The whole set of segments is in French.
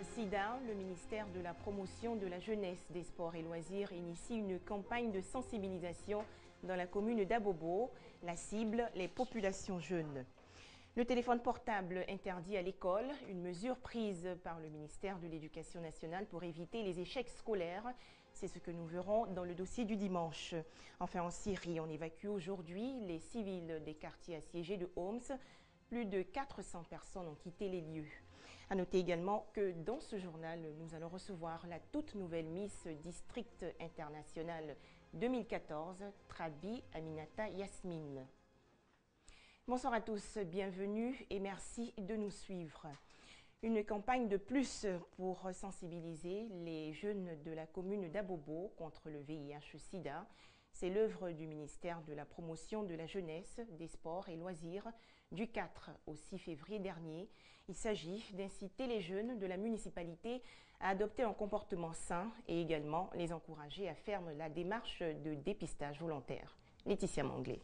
VIH-Sida, le ministère de la Promotion de la Jeunesse, des Sports et Loisirs initie une campagne de sensibilisation dans la commune d'Abobo. La cible, les populations jeunes. Le téléphone portable interdit à l'école, une mesure prise par le ministère de l'Éducation nationale pour éviter les échecs scolaires. C'est ce que nous verrons dans le dossier du dimanche. Enfin, en Syrie, on évacue aujourd'hui les civils des quartiers assiégés de Homs. Plus de 400 personnes ont quitté les lieux. À noter également que dans ce journal, nous allons recevoir la toute nouvelle Miss District International 2014, Trabi Aminata Yasmine. Bonsoir à tous, bienvenue et merci de nous suivre. Une campagne de plus pour sensibiliser les jeunes de la commune d'Abobo contre le VIH-Sida. C'est l'œuvre du ministère de la Promotion de la Jeunesse, des Sports et Loisirs du 4 au 6 février dernier. Il s'agit d'inciter les jeunes de la municipalité à adopter un comportement sain et également les encourager à faire la démarche de dépistage volontaire. Laetitia Manglé.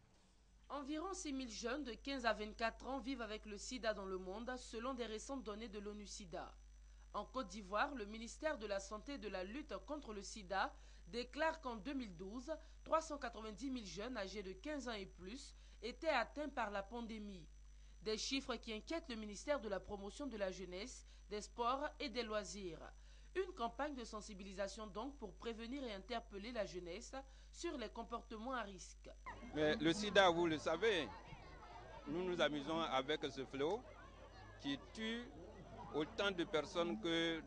Environ 6 000 jeunes de 15 à 24 ans vivent avec le sida dans le monde, selon des récentes données de l'ONU-SIDA. En Côte d'Ivoire, le ministère de la Santé et de la lutte contre le sida déclare qu'en 2012, 390 000 jeunes âgés de 15 ans et plus étaient atteints par la pandémie. Des chiffres qui inquiètent le ministère de la Promotion de la Jeunesse, des Sports et des Loisirs. Une campagne de sensibilisation donc pour prévenir et interpeller la jeunesse sur les comportements à risque. Mais le sida, vous le savez, nous nous amusons avec ce fléau qui tue autant de personnes que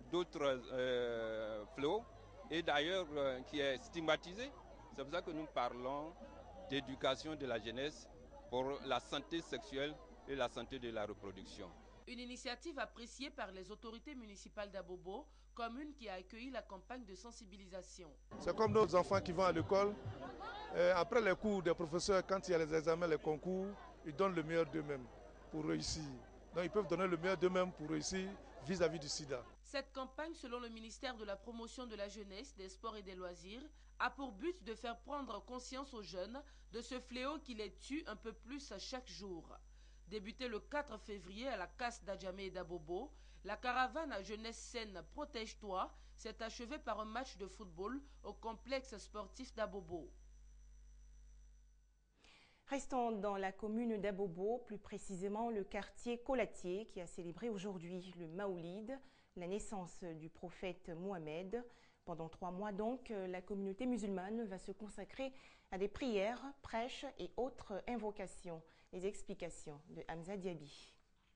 d'autres fléaux et d'ailleurs qui est stigmatisé. C'est pour ça que nous parlons d'éducation de la jeunesse pour la santé sexuelle et la santé de la reproduction. Une initiative appréciée par les autorités municipales d'Abobo, commune qui a accueilli la campagne de sensibilisation. C'est comme nos enfants qui vont à l'école. Après les cours des professeurs, quand il y a les examens, les concours, ils donnent le meilleur d'eux-mêmes pour réussir. Donc ils peuvent donner le meilleur d'eux-mêmes pour réussir vis-à-vis du sida. Cette campagne, selon le ministère de la Promotion de la Jeunesse, des Sports et des Loisirs, a pour but de faire prendre conscience aux jeunes de ce fléau qui les tue un peu plus chaque jour. Débutée le 4 février à la casse d'Adjamé et d'Abobo, la caravane à jeunesse saine Protège-toi s'est achevée par un match de football au complexe sportif d'Abobo. Restons dans la commune d'Abobo, plus précisément le quartier Colatier qui a célébré aujourd'hui le Maoulid, la naissance du prophète Mohamed. Pendant 3 mois donc, la communauté musulmane va se consacrer à des prières, prêches et autres invocations. Les explications de Hamza Diaby.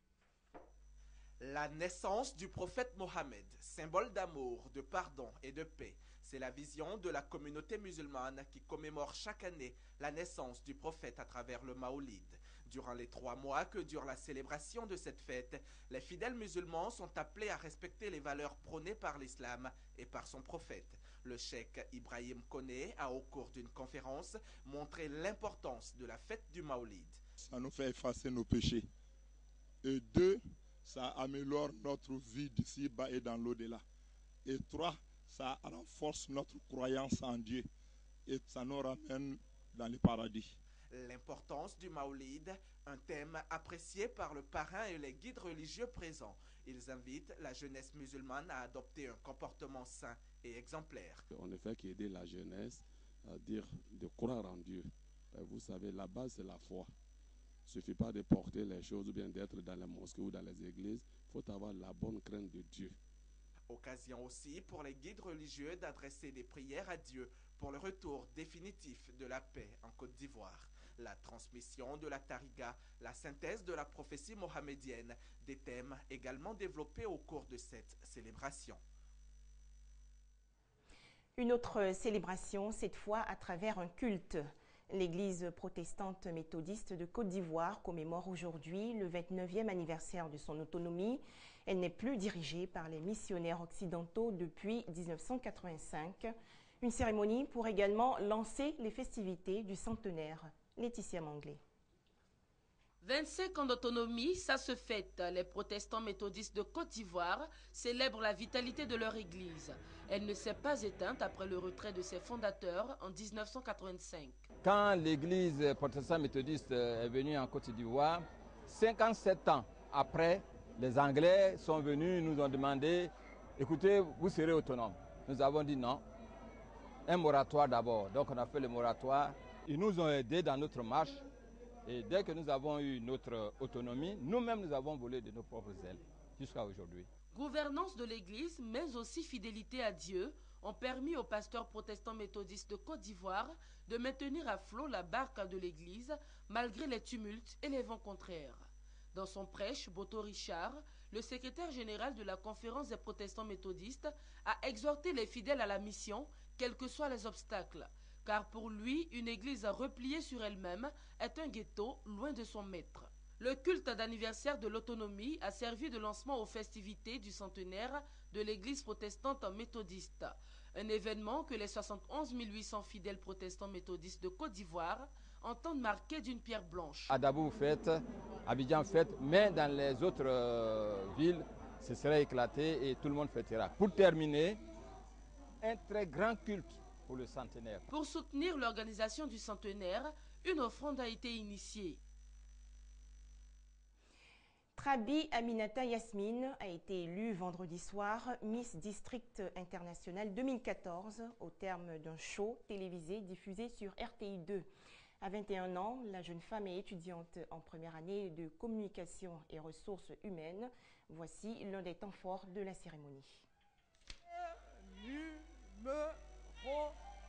La naissance du prophète Mohammed, symbole d'amour, de pardon et de paix, c'est la vision de la communauté musulmane qui commémore chaque année la naissance du prophète à travers le Maoulid. Durant les 3 mois que dure la célébration de cette fête, les fidèles musulmans sont appelés à respecter les valeurs prônées par l'islam et par son prophète. Le cheikh Ibrahim Koné a, au cours d'une conférence, montré l'importance de la fête du Maoulid. Ça nous fait effacer nos péchés. Et 2, ça améliore notre vie d'ici-bas et dans l'au-delà. Et 3, ça renforce notre croyance en Dieu. Et ça nous ramène dans le paradis. L'importance du Maoulid, un thème apprécié par le parrain et les guides religieux présents. Ils invitent la jeunesse musulmane à adopter un comportement sain et exemplaire. On ne fait qu'aider la jeunesse à dire de croire en Dieu. Vous savez, la base c'est la foi. Il ne suffit pas de porter les choses ou bien d'être dans les mosquées ou dans les églises. Il faut avoir la bonne crainte de Dieu. Occasion aussi pour les guides religieux d'adresser des prières à Dieu pour le retour définitif de la paix en Côte d'Ivoire. La transmission de la tariqa, la synthèse de la prophétie mohamédienne, des thèmes également développés au cours de cette célébration. Une autre célébration, cette fois à travers un culte. L'église protestante méthodiste de Côte d'Ivoire commémore aujourd'hui le 29e anniversaire de son autonomie. Elle n'est plus dirigée par les missionnaires occidentaux depuis 1985. Une cérémonie pour également lancer les festivités du centenaire. Laetitia Manglé. 25 ans d'autonomie, ça se fête. Les protestants méthodistes de Côte d'Ivoire célèbrent la vitalité de leur église. Elle ne s'est pas éteinte après le retrait de ses fondateurs en 1985. Quand l'église protestante méthodiste est venue en Côte d'Ivoire, 57 ans après, Les Anglais sont venus, nous ont demandé, écoutez, vous serez autonome. Nous avons dit non. Un moratoire d'abord. Donc on a fait le moratoire. Ils nous ont aidés dans notre marche. Et dès que nous avons eu notre autonomie, nous-mêmes nous avons volé de nos propres ailes jusqu'à aujourd'hui. Gouvernance de l'Église, mais aussi fidélité à Dieu, ont permis aux pasteurs protestants méthodistes de Côte d'Ivoire de maintenir à flot la barque de l'Église malgré les tumultes et les vents contraires. Dans son prêche, Boto Richard, le secrétaire général de la Conférence des protestants méthodistes, a exhorté les fidèles à la mission, quels que soient les obstacles. Car pour lui, une église repliée sur elle-même est un ghetto loin de son maître. Le culte d'anniversaire de l'autonomie a servi de lancement aux festivités du centenaire de l'église protestante méthodiste. Un événement que les 71 800 fidèles protestants méthodistes de Côte d'Ivoire entendent marquer d'une pierre blanche. À Dabo, vous faites, Abidjan fête, mais dans les autres villes, ce serait éclaté et tout le monde fêtera. Pour terminer, un très grand culte pour le centenaire. Pour soutenir l'organisation du centenaire, une offrande a été initiée. Trabi Aminata Yasmine a été élue vendredi soir Miss District International 2014 au terme d'un show télévisé diffusé sur RTI 2. À 21 ans, la jeune femme est étudiante en première année de communication et ressources humaines. Voici l'un des temps forts de la cérémonie. Numéro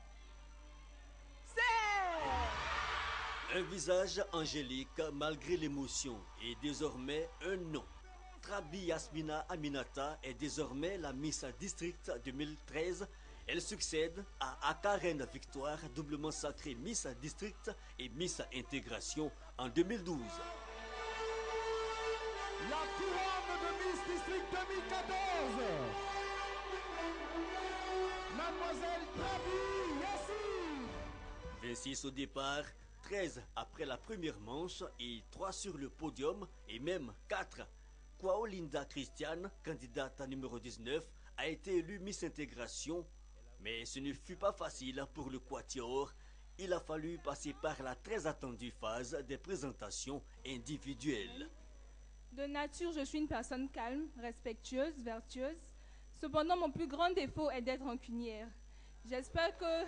7. Un visage angélique malgré l'émotion et désormais un nom. Trabi Yasmina Aminata est désormais la Miss District 2013. Elle succède à Karen Victoire, doublement sacrée Miss District et Miss Intégration en 2012. La couronne de Miss District 2014. Mademoiselle Trabi Yassine. 26 au départ, 13 après la première manche et 3 sur le podium et même 4. Kwao Linda Christiane, candidate à numéro 19, a été élue Miss Intégration. Mais ce ne fut pas facile pour le quatuor. Il a fallu passer par la très attendue phase des présentations individuelles. De nature, je suis une personne calme, respectueuse, vertueuse. Cependant, mon plus grand défaut est d'être rancunière. J'espère que...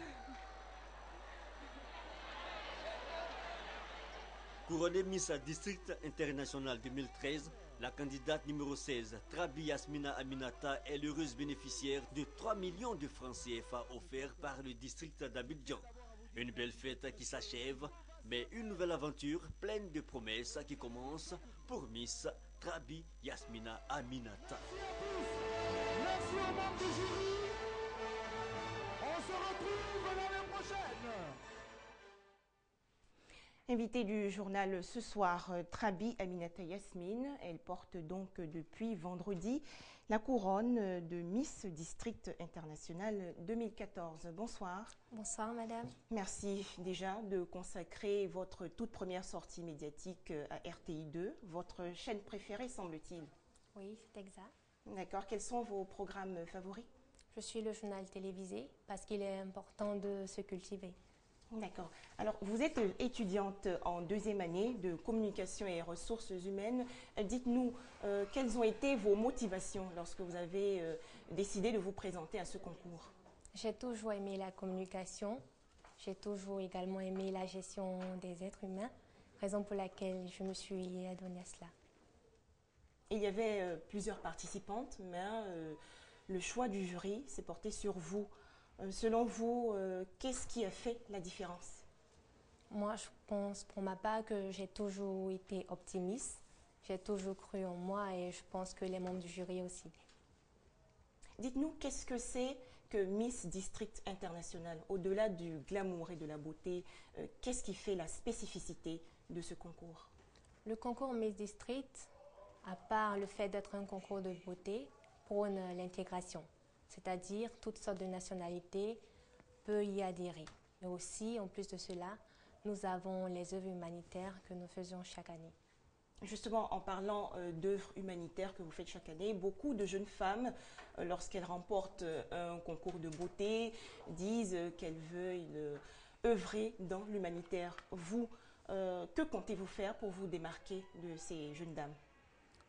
Couronnée Miss District International 2013, la candidate numéro 16, Trabi Yasmina Aminata, est l'heureuse bénéficiaire de 3 millions de francs CFA offerts par le district d'Abidjan. Une belle fête qui s'achève, mais une nouvelle aventure pleine de promesses qui commence pour Miss Trabi Yasmina Aminata. Merci aux membres du jury. On se retrouve l'année prochaine. Invitée du journal ce soir, Trabi Aminata Yasmine, elle porte donc depuis vendredi la couronne de Miss District International 2014. Bonsoir. Bonsoir madame. Merci déjà de consacrer votre toute première sortie médiatique à RTI 2, votre chaîne préférée semble-t-il. Oui, c'est exact. D'accord. Quels sont vos programmes favoris? Je suis le journal télévisé parce qu'il est important de se cultiver. D'accord. Alors, vous êtes étudiante en deuxième année de communication et ressources humaines. Dites-nous, quelles ont été vos motivations lorsque vous avez décidé de vous présenter à ce concours? J'ai toujours aimé la communication. J'ai toujours également aimé la gestion des êtres humains, raison pour laquelle je me suis adonnée à cela. Il y avait plusieurs participantes, mais le choix du jury s'est porté sur vous. Selon vous, qu'est-ce qui a fait la différence? Moi, je pense pour ma part que j'ai toujours été optimiste. J'ai toujours cru en moi et je pense que les membres du jury aussi. Dites-nous, qu'est-ce que c'est que Miss District International? Au-delà du glamour et de la beauté, qu'est-ce qui fait la spécificité de ce concours? Le concours Miss District, à part le fait d'être un concours de beauté, prône l'intégration. C'est-à-dire toutes sortes de nationalités peuvent y adhérer. Mais aussi, en plus de cela, nous avons les œuvres humanitaires que nous faisons chaque année. Justement, en parlant d'œuvres humanitaires que vous faites chaque année, beaucoup de jeunes femmes, lorsqu'elles remportent un concours de beauté, disent qu'elles veulent œuvrer dans l'humanitaire. Vous, que comptez-vous faire pour vous démarquer de ces jeunes dames?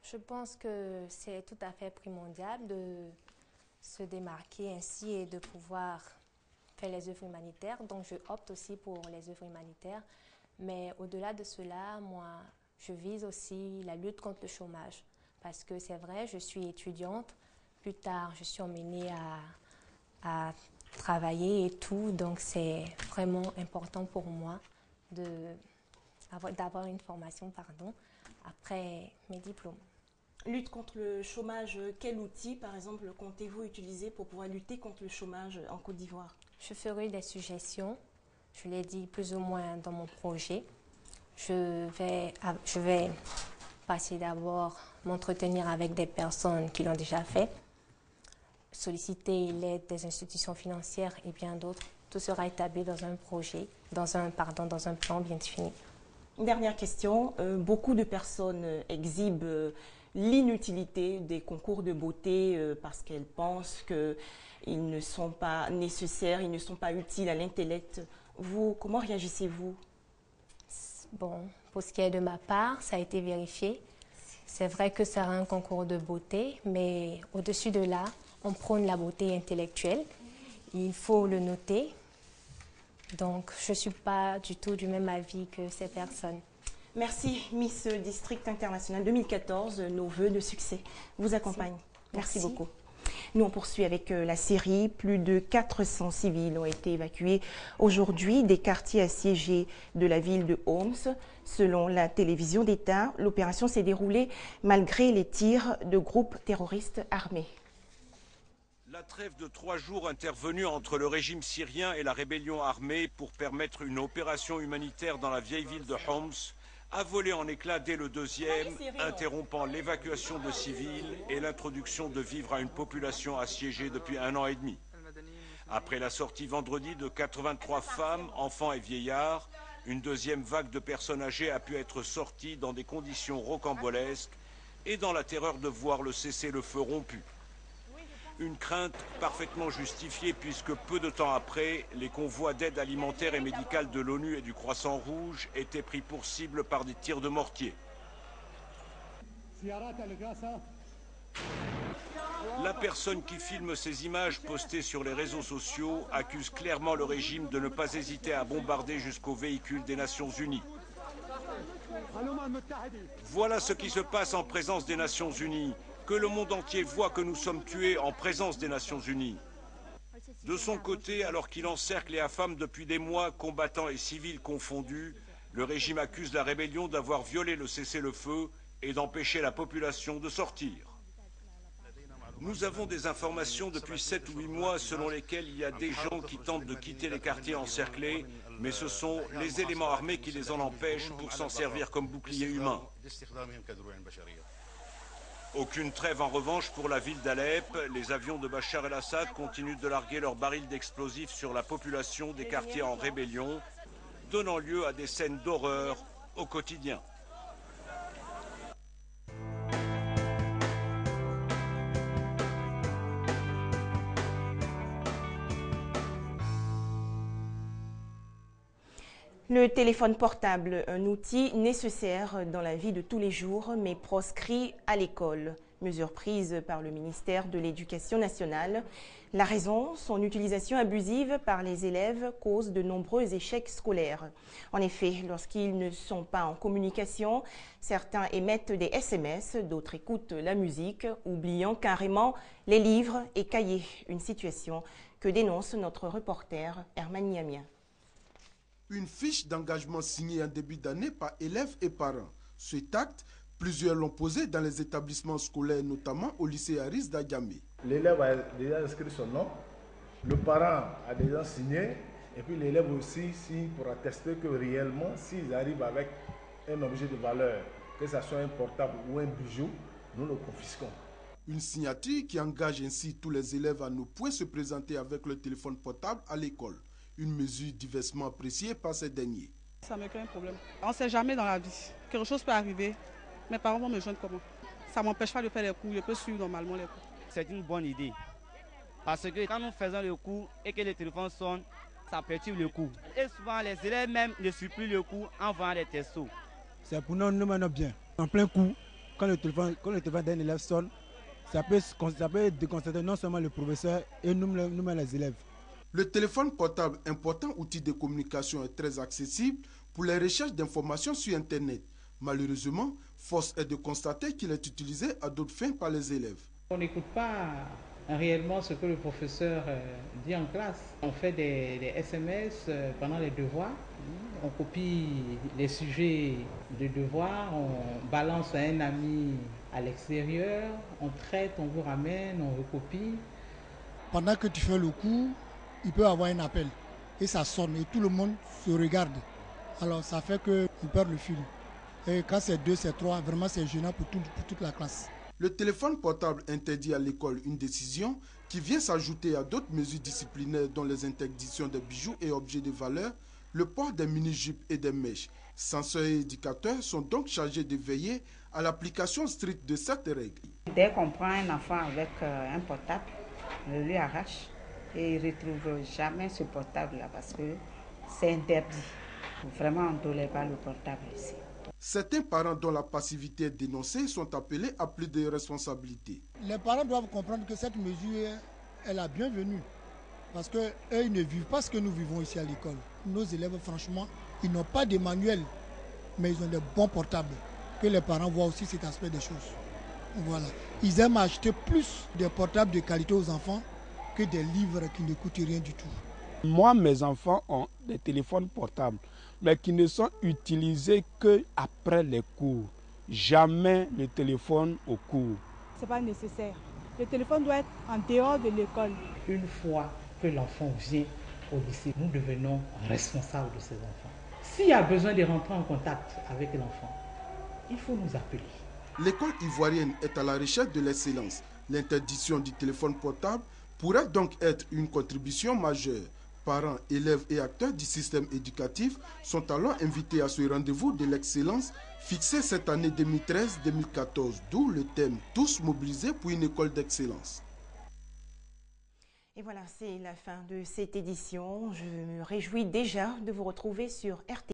Je pense que c'est tout à fait primordial de se démarquer ainsi et de pouvoir faire les œuvres humanitaires. Donc je opte aussi pour les œuvres humanitaires. Mais au-delà de cela, moi, je vise aussi la lutte contre le chômage. Parce que c'est vrai, je suis étudiante. Plus tard, je suis emmenée à travailler et tout. Donc c'est vraiment important pour moi d'avoir une formation après mes diplômes. Lutte contre le chômage, quel outil, par exemple, comptez-vous utiliser pour pouvoir lutter contre le chômage en Côte d'Ivoire? Je ferai des suggestions, je l'ai dit plus ou moins dans mon projet. Je vais passer d'abord m'entretenir avec des personnes qui l'ont déjà fait, solliciter l'aide des institutions financières et bien d'autres. Tout sera établi dans un projet, dans un plan bien défini. Dernière question, beaucoup de personnes exhibent l'inutilité des concours de beauté parce qu'elles pensent qu'ils ne sont pas nécessaires, ils ne sont pas utiles à l'intellect. Vous, comment réagissez-vous? Bon, pour ce qui est de ma part, ça a été vérifié. C'est vrai que ça a un concours de beauté, mais au-dessus de là, on prône la beauté intellectuelle. Il faut le noter. Donc, je ne suis pas du tout du même avis que ces personnes. Merci, Miss District International 2014. Nos vœux de succès vous accompagnent. Merci beaucoup. Nous, on poursuit avec la Syrie. Plus de 400 civils ont été évacués aujourd'hui des quartiers assiégés de la ville de Homs. Selon la télévision d'État, l'opération s'est déroulée malgré les tirs de groupes terroristes armés. La trêve de 3 jours intervenue entre le régime syrien et la rébellion armée pour permettre une opération humanitaire dans la vieille ville de Homs a volé en éclats dès le deuxième, interrompant l'évacuation de civils et l'introduction de vivres à une population assiégée depuis 1 an et demi. Après la sortie vendredi de 83 femmes, enfants et vieillards, une deuxième vague de personnes âgées a pu être sortie dans des conditions rocambolesques et dans la terreur de voir le cessez-le-feu rompu. Une crainte parfaitement justifiée puisque peu de temps après, les convois d'aide alimentaire et médicale de l'ONU et du Croissant Rouge étaient pris pour cible par des tirs de mortier. La personne qui filme ces images postées sur les réseaux sociaux accuse clairement le régime de ne pas hésiter à bombarder jusqu'au véhicule des Nations Unies. Voilà ce qui se passe en présence des Nations Unies. Que le monde entier voit que nous sommes tués en présence des Nations Unies. De son côté, alors qu'il encercle et affame depuis des mois, combattants et civils confondus, le régime accuse la rébellion d'avoir violé le cessez-le-feu et d'empêcher la population de sortir. Nous avons des informations depuis 7 ou 8 mois selon lesquelles il y a des gens qui tentent de quitter les quartiers encerclés, mais ce sont les éléments armés qui les en empêchent pour s'en servir comme bouclier humain. Aucune trêve en revanche pour la ville d'Alep. Les avions de Bachar el-Assad continuent de larguer leurs barils d'explosifs sur la population des quartiers en rébellion, donnant lieu à des scènes d'horreur au quotidien. Le téléphone portable, un outil nécessaire dans la vie de tous les jours, mais proscrit à l'école. Mesure prise par le ministère de l'Éducation nationale. La raison, son utilisation abusive par les élèves cause de nombreux échecs scolaires. En effet, lorsqu'ils ne sont pas en communication, certains émettent des SMS, d'autres écoutent la musique, oubliant carrément les livres et cahiers. Une situation que dénonce notre reporter Herman Niamia. Une fiche d'engagement signée en début d'année par élèves et parents. Cet acte, plusieurs l'ont posé dans les établissements scolaires, notamment au lycée Aris d'Adjamé. L'élève a déjà inscrit son nom, le parent a déjà signé, et puis l'élève aussi signe pour attester que réellement, s'ils arrivent avec un objet de valeur, que ce soit un portable ou un bijou, nous le confisquons. Une signature qui engage ainsi tous les élèves à ne point se présenter avec le téléphone portable à l'école. Une mesure diversement appréciée par ces derniers. Ça me crée un problème. On ne sait jamais dans la vie. Quelque chose peut arriver. Mes parents vont me joindre comment? Ça ne m'empêche pas de faire les cours. Je peux suivre normalement les cours. C'est une bonne idée. Parce que quand nous faisons le cours et que le téléphone sonne, ça perturbe le cours. Et souvent, les élèves même ne suivent plus le cours en voyant les textos. C'est pour nous mener bien. En plein cours, quand le téléphone d'un élève sonne, ça peut déconcentrer non seulement le professeur et nous-mêmes les élèves. Le téléphone portable, important outil de communication, est très accessible pour les recherches d'informations sur Internet. Malheureusement, force est de constater qu'il est utilisé à d'autres fins par les élèves. On n'écoute pas réellement ce que le professeur dit en classe. On fait des SMS pendant les devoirs. On copie les sujets de devoirs, on balance à un ami à l'extérieur, on traite, on vous ramène, on recopie. Pendant que tu fais le cours, il peut y avoir un appel et ça sonne et tout le monde se regarde. Alors ça fait qu'on perd le fil. Et quand c'est 2, c'est 3, vraiment c'est gênant pour toute la classe. Le téléphone portable interdit à l'école, une décision qui vient s'ajouter à d'autres mesures disciplinaires dont les interdictions de bijoux et objets de valeur, le port des mini-jupes et des mèches. Censeurs et éducateurs sont donc chargés de veiller à l'application stricte de cette règle. Dès qu'on prend un enfant avec un portable, on lui arrache et il ne retrouve jamais ce portable-là parce que c'est interdit. Vraiment, on ne tolère pas le portable ici. Certains parents dont la passivité est dénoncée sont appelés à plus de responsabilités. Les parents doivent comprendre que cette mesure est la bienvenue. Parce qu'eux, ils ne vivent pas ce que nous vivons ici à l'école. Nos élèves, franchement, ils n'ont pas de manuel, mais ils ont de bons portables. Que les parents voient aussi cet aspect des choses. Voilà. Ils aiment acheter plus de portables de qualité aux enfants que des livres qui ne coûtent rien du tout. Moi, mes enfants ont des téléphones portables, mais qui ne sont utilisés qu'après les cours. Jamais le téléphone au cours. Ce n'est pas nécessaire. Le téléphone doit être en dehors de l'école. Une fois que l'enfant vient au lycée, nous devenons responsables de ces enfants. S'il y a besoin de rentrer en contact avec l'enfant, il faut nous appeler. L'école ivoirienne est à la recherche de l'excellence. L'interdiction du téléphone portable pourrait donc être une contribution majeure. Parents, élèves et acteurs du système éducatif sont alors invités à ce rendez-vous de l'excellence fixé cette année 2013-2014, d'où le thème « Tous mobilisés pour une école d'excellence ». Et voilà, c'est la fin de cette édition. Je me réjouis déjà de vous retrouver sur RT.